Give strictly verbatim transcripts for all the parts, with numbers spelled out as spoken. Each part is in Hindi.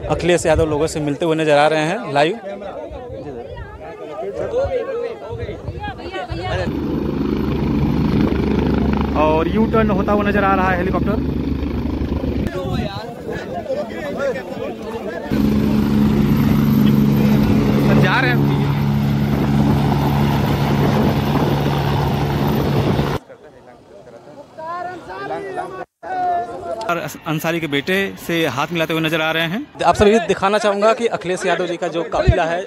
अखिलेश यादव लोगों से मिलते हुए नजर आ रहे हैं लाइव। और यू टर्न होता हुआ नजर आ रहा है हेलीकॉप्टर। जा रहे हैं अंसारी के बेटे से हाथ मिलाते हुए नजर आ रहे हैं। आप सभी दिखाना चाहूंगा कि अखिलेश यादव जी का जो काफिला है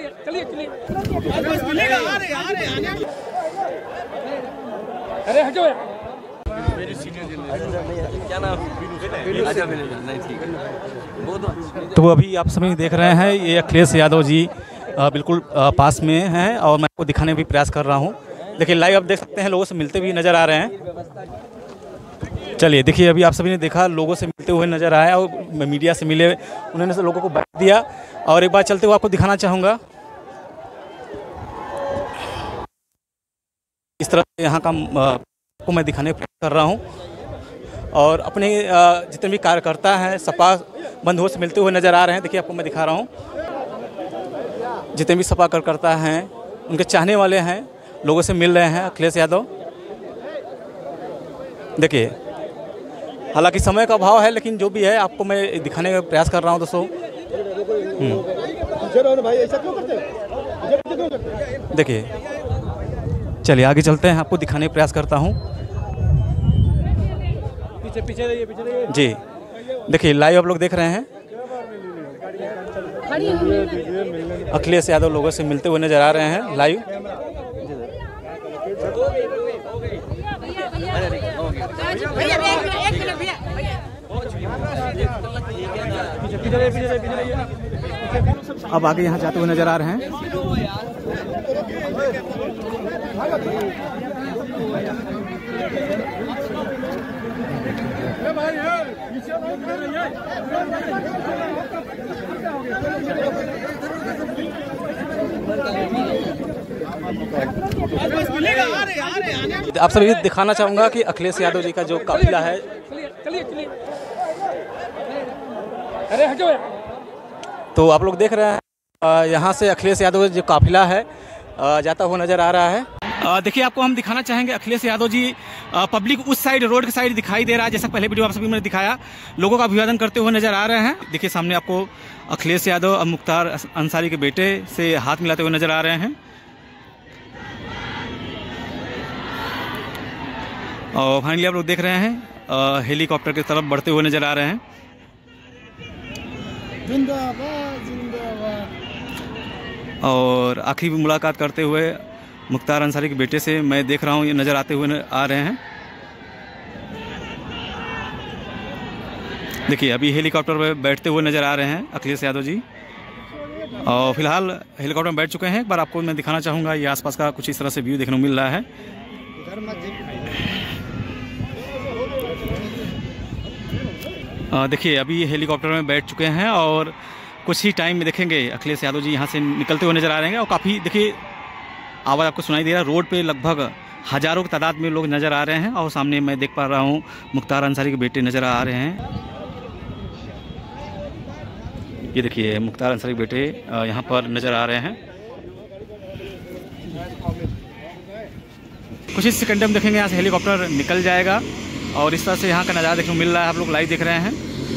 तो अभी आप सभी देख रहे हैं ये अखिलेश यादव जी बिल्कुल पास में हैं और मैं आपको दिखाने का भी प्रयास कर रहा हूं। देखिए लाइव आप देख सकते हैं लोगों से मिलते हुए नजर आ रहे हैं। चलिए देखिए अभी आप सभी ने देखा लोगों से मिलते हुए नजर आए और मीडिया से मिले, उन्होंने से लोगों को बैठ दिया। और एक बार चलते हुए आपको दिखाना चाहूँगा इस तरह से यहाँ का को मैं दिखाने का प्रयास कर रहा हूँ। और अपने जितने भी कार्यकर्ता हैं सपा बंधुओं से मिलते हुए नजर आ रहे हैं। देखिए आपको मैं दिखा रहा हूँ जितने भी सपा कार्यकर्ता हैं उनके चाहने वाले हैं लोगों से मिल रहे हैं अखिलेश यादव। देखिए हालांकि समय का अभाव है लेकिन जो भी है आपको मैं दिखाने का प्रयास कर रहा हूं दोस्तों। देखिए चलिए आगे चलते हैं, आपको दिखाने का प्रयास करता हूं। पीछे पीछे रहिए पीछे रहिए जी। देखिए लाइव आप लोग देख रहे हैं अखिलेश यादव लोगों से मिलते हुए नजर आ रहे हैं लाइव। अब आगे यहाँ जाते हुए नजर आ रहे हैं। आप सभी दिखाना चाहूंगा कि अखिलेश यादव जी का जो काफिला है तो आप लोग देख रहे हैं यहाँ से अखिलेश यादव जो काफिला है जाता हुआ नजर आ रहा है। देखिए आपको हम दिखाना चाहेंगे अखिलेश यादव जी पब्लिक उस साइड रोड के साइड दिखाई दे रहा है, जैसा पहले वीडियो आप सभी ने दिखाया, लोगों का अभिवादन करते हुए नजर आ रहे हैं। देखिए सामने आपको अखिलेश यादव और मुख्तार अंसारी के बेटे से हाथ मिलाते हुए नजर आ रहे हैं। और फाइनली आप लोग देख रहे हैं हेलीकॉप्टर की तरफ बढ़ते हुए नजर आ रहे हैं। जिंदाबाद जिंदाबाद। और आखिरी मुलाकात करते हुए मुख्तार अंसारी के बेटे से मैं देख रहा हूँ ये नज़र आते हुए आ रहे हैं। देखिए अभी हेलीकॉप्टर में बैठते हुए नज़र आ रहे हैं अखिलेश यादव जी और फिलहाल हेलीकॉप्टर में बैठ चुके हैं। एक बार आपको मैं दिखाना चाहूँगा ये आसपास का कुछ इस तरह से व्यू देखने को मिल रहा है। देखिए अभी हेलीकॉप्टर में बैठ चुके हैं और कुछ ही टाइम में देखेंगे अखिलेश यादव जी यहाँ से निकलते हुए नज़र आ रहे हैं। और काफ़ी देखिए आवाज़ आपको सुनाई दे रहा है, रोड पे लगभग हज़ारों की तादाद में लोग नज़र आ रहे हैं। और सामने मैं देख पा रहा हूँ मुख्तार अंसारी के बेटे नज़र आ रहे हैं। ये देखिए मुख्तार अंसारी के बेटे यहाँ पर नज़र आ रहे हैं। कुछ ही सेकंड में देखेंगे यहाँ से हेलीकॉप्टर निकल जाएगा और इस तरह से यहाँ का नज़ारा देखने को मिल रहा है। आप लोग लाइव देख रहे हैं।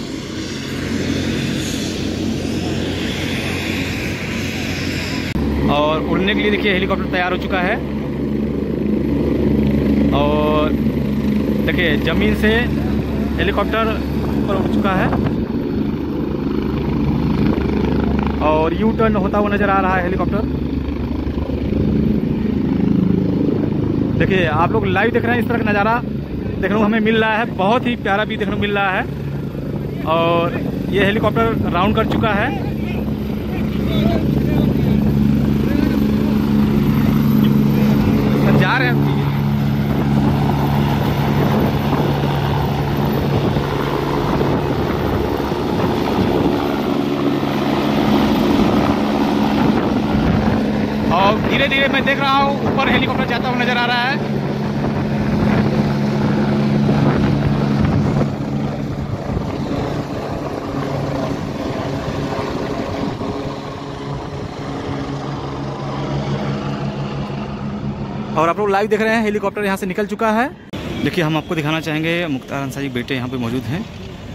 और उड़ने के लिए देखिए हेलीकॉप्टर तैयार हो चुका है और देखिए ज़मीन से हेलीकॉप्टर ऊपर उड़ चुका है और यू टर्न होता हुआ नज़र आ रहा है हेलीकॉप्टर। देखिए आप लोग लाइव देख रहे हैं, इस तरह का नज़ारा देखने को हमें मिल रहा है। बहुत ही प्यारा भी देखने को मिल रहा है और ये हेलीकॉप्टर राउंड कर चुका है। जा रहे हैं और धीरे धीरे मैं देख रहा हूँ ऊपर हेलीकॉप्टर जाता हुआ नजर आ रहा है। और आप लोग लाइव देख रहे हैं, हेलीकॉप्टर यहाँ से निकल चुका है। देखिए हम आपको दिखाना चाहेंगे मुख्तार अंसारी के बेटे यहाँ पे मौजूद हैं।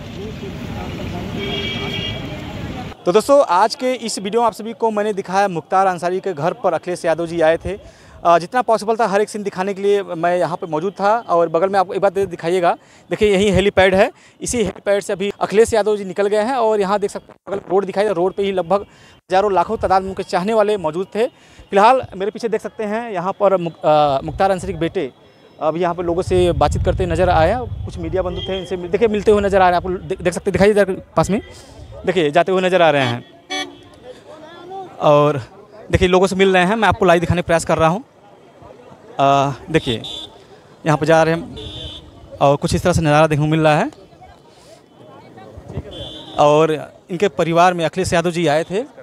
तो दोस्तों आज के इस वीडियो में आप सभी को मैंने दिखाया मुख्तार अंसारी के घर पर अखिलेश यादव जी आए थे। जितना पॉसिबल था हर एक सीन दिखाने के लिए मैं यहाँ पे मौजूद था। और बगल में आपको एक बात दिखाइएगा, देखिए यही हेलीपैड है, इसी हेलीपैड से अभी अखिलेश यादव जी निकल गए हैं। और यहाँ देख सकते हैं बगल रोड दिखाई दे, रोड पे ही लगभग हज़ारों लाखों तादाद में उनके चाहने वाले मौजूद थे। फिलहाल मेरे पीछे देख सकते हैं यहाँ पर मुख्तार अंसारी के बेटे अब यहाँ पर लोगों से बातचीत करते नज़र आए। कुछ मीडिया बंधु थे, इनसे देखिए मिलते हुए नज़र आ रहे हैं। आप देख सकते दिखाई दे पास में, देखिए जाते हुए नज़र आ रहे हैं। और देखिए लोगों से मिल रहे हैं, मैं आपको लाइव दिखाने का प्रयास कर रहा हूँ। देखिए यहाँ पर जा रहे हैं और कुछ इस तरह से नज़ारा देखने को मिल रहा है। और इनके परिवार में अखिलेश यादव जी आए थे।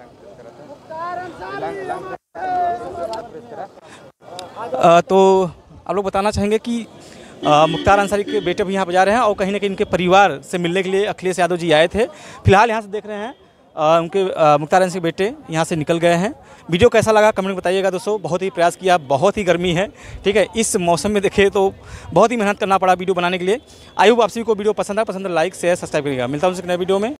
आ, तो आप लोग बताना चाहेंगे कि आ, मुख्तार अंसारी के बेटे भी यहाँ पर जा रहे हैं और कहीं ना कहीं इनके परिवार से मिलने के लिए अखिलेश यादव जी आए थे। फिलहाल यहाँ से देख रहे हैं आ, उनके आ, मुख्तार अंसारी के बेटे यहाँ से निकल गए हैं। वीडियो कैसा लगा कमेंट में बताइएगा दोस्तों। बहुत ही प्रयास किया, बहुत ही गर्मी है, ठीक है, इस मौसम में देखे तो बहुत ही मेहनत करना पड़ा वीडियो बनाने के लिए। आई होप आप सभी को वीडियो पसंद है, पसंद है लाइक शेयर सब्सक्राइब करिएगा। मिलता हूँ उनसे नए वीडियो में।